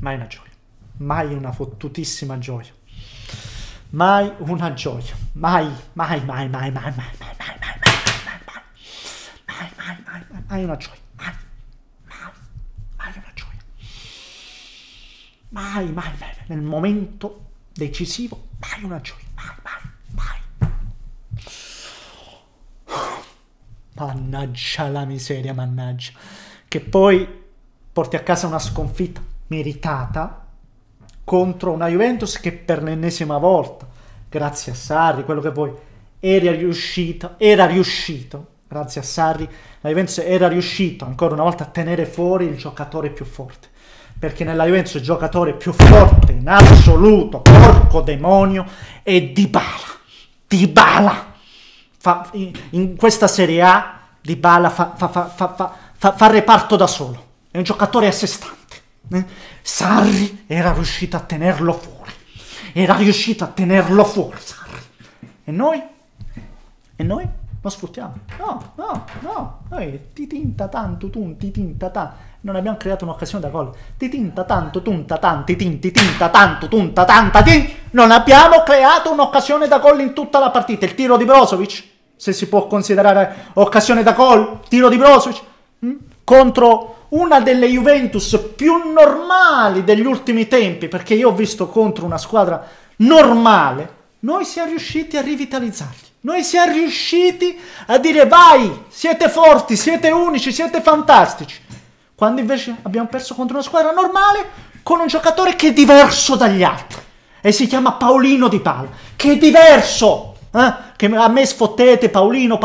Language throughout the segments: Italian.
mai una gioia, mai una fottutissima gioia, mai una gioia, mai una gioia, mai, nel momento decisivo, mai una gioia, mai. Mannaggia la miseria, mannaggia, che poi porti a casa una sconfitta meritata contro una Juventus che per l'ennesima volta, grazie a Sarri, quello che vuoi, era riuscito, grazie a Sarri, la Juventus era riuscito ancora una volta a tenere fuori il giocatore più forte, perché nella Juventus il giocatore più forte in assoluto, porco demonio, è Dybala. In questa Serie A Dybala fa reparto da solo, è un giocatore a sé stante. Sarri era riuscito a tenerlo fuori, Sarri. E noi lo sfruttiamo. No, noi titinta tanto, non abbiamo creato un'occasione da gol. Titinta tanto, non abbiamo creato un'occasione da gol in tutta la partita. Il tiro di Brozovic, se si può considerare occasione da gol, tiro di Brozovic, contro una delle Juventus più normali degli ultimi tempi, perché io ho visto contro una squadra normale, noi siamo riusciti a rivitalizzarli. Noi siamo riusciti a dire vai, siete forti, siete unici, siete fantastici. Quando invece abbiamo perso contro una squadra normale con un giocatore che è diverso dagli altri. E si chiama Paolino Dybala, che è diverso. Che a me sfottete Paolino,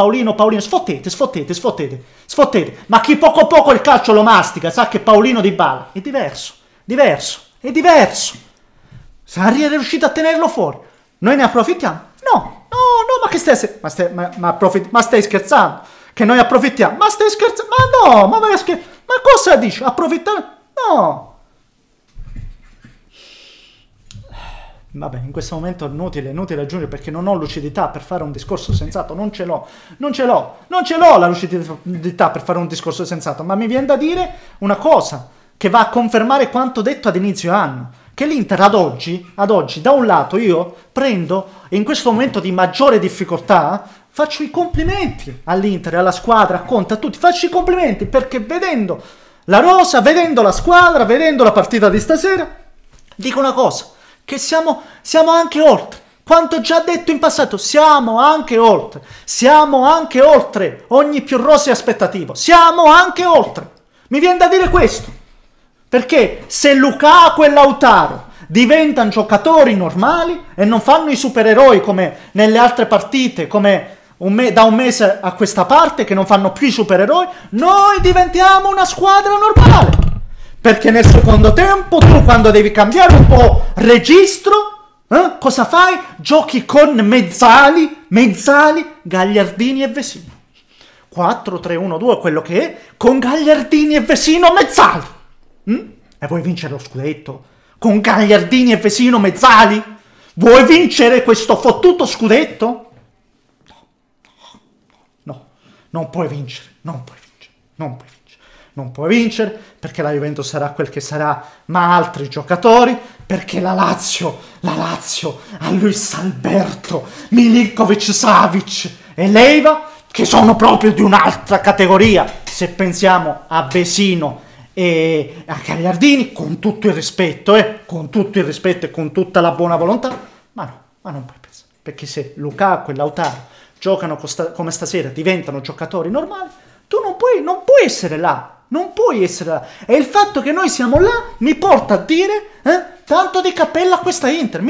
sfottete. Ma chi poco il calcio lo mastica sa che Paolino Dybala è diverso. Sarri è riuscito a tenerlo fuori. Noi ne approfittiamo? No, ma che stai scherzando? Che noi approfittiamo? Ma stai scherzando? Ma no, ma cosa dici? Approfittare? No. Vabbè, in questo momento è inutile aggiungere, perché non ho lucidità per fare un discorso sensato, non ce l'ho la lucidità per fare un discorso sensato, ma mi viene da dire una cosa che va a confermare quanto detto ad inizio anno, che l'Inter ad oggi, da un lato io prendo, in questo momento di maggiore difficoltà, faccio i complimenti all'Inter, alla squadra, a Conte, a tutti, faccio i complimenti, perché vedendo la rosa, vedendo la squadra, vedendo la partita di stasera, dico una cosa, che siamo anche oltre, quanto già detto in passato, siamo anche oltre ogni più rosea aspettativa, siamo anche oltre, mi viene da dire questo, perché se Lukaku e Lautaro diventano giocatori normali e non fanno i supereroi come nelle altre partite, come da un mese a questa parte, che non fanno più i supereroi, noi diventiamo una squadra normale. Perché nel secondo tempo tu, quando devi cambiare un po' registro, cosa fai? Giochi con mezzali, Gagliardini e Vesino. 4-3-1-2, quello che è, con Gagliardini e Vesino mezzali. E vuoi vincere lo scudetto? Con Gagliardini e Vesino mezzali? Vuoi vincere questo fottuto scudetto? No, non puoi vincere. Non puoi vincere, perché la Juventus sarà quel che sarà, ma altri giocatori, perché la Lazio ha Luis Alberto, Milinkovic-Savic e Leiva, che sono proprio di un'altra categoria, se pensiamo a Vesino e a Gagliardini, con tutto il rispetto e con tutta la buona volontà, ma non puoi pensare, perché se Lukaku e Lautaro giocano come stasera, diventano giocatori normali, tu non puoi essere là. E il fatto che noi siamo là mi porta a dire tanto di cappello a questa Inter,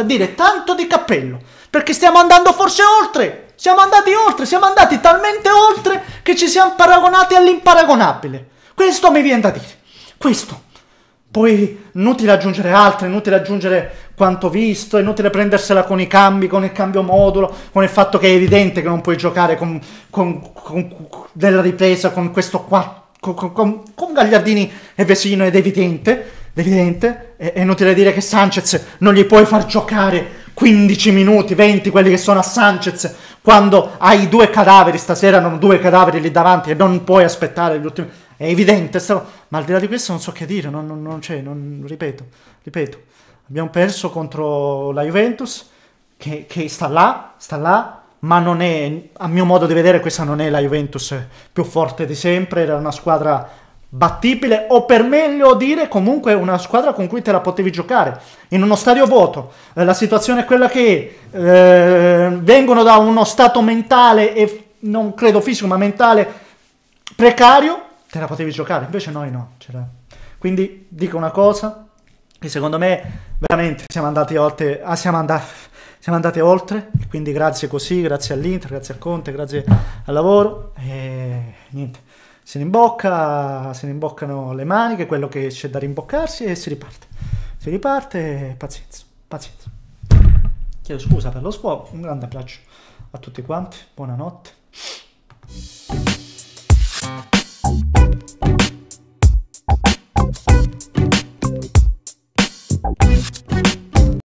perché stiamo andando forse oltre, siamo andati talmente oltre che ci siamo paragonati all'imparagonabile. Questo mi viene da dire, questo. Poi inutile aggiungere altro, inutile aggiungere quanto visto, è inutile prendersela con i cambi, con il cambio modulo, con il fatto che è evidente che non puoi giocare della ripresa con questo qua, con Gagliardini e Vesino, ed è evidente, è inutile dire che Sanchez non gli puoi far giocare 15 minuti, 20, quelli che sono a Sanchez, quando hai due cadaveri, stasera erano due cadaveri lì davanti e non puoi aspettare gli ultimi. è evidente, ma al di là di questo non so che dire, ripeto, abbiamo perso contro la Juventus, che sta là, ma non è, a mio modo di vedere, questa non è la Juventus più forte di sempre, era una squadra battibile, o per meglio dire comunque una squadra con cui te la potevi giocare in uno stadio vuoto. La situazione è quella che vengono da uno stato mentale, e non credo fisico ma mentale, precario, te la potevi giocare, invece noi no. Quindi dico una cosa, che secondo me veramente siamo andati oltre, quindi grazie così, grazie all'Inter, grazie al Conte, grazie al lavoro, e niente, se ne imboccano le maniche, quello che c'è da rimboccarsi, e si riparte, pazienza. Chiedo scusa per lo sfogo, un grande abbraccio a tutti quanti, buonanotte.